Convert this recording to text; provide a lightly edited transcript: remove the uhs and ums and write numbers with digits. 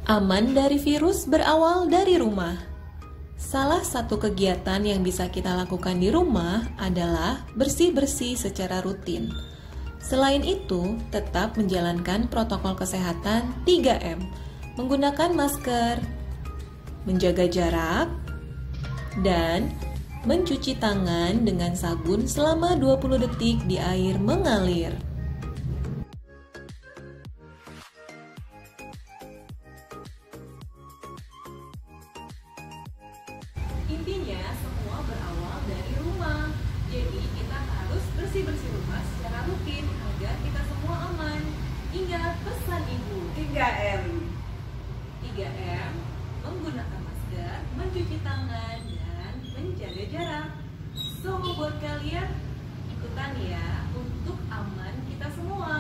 Aman dari virus berawal dari rumah. Salah satu kegiatan yang bisa kita lakukan di rumah adalah bersih-bersih secara rutin. Selain itu, tetap menjalankan protokol kesehatan 3M, menggunakan masker, menjaga jarak, dan mencuci tangan dengan sabun selama 20 detik di air mengalir. Intinya semua berawal dari rumah. Jadi kita harus bersih-bersih rumah secara rutin agar kita semua aman. Ingat pesan ibu 3M. 3M, menggunakan masker, mencuci tangan, dan menjaga jarak. So buat kalian ikutan ya untuk aman kita semua.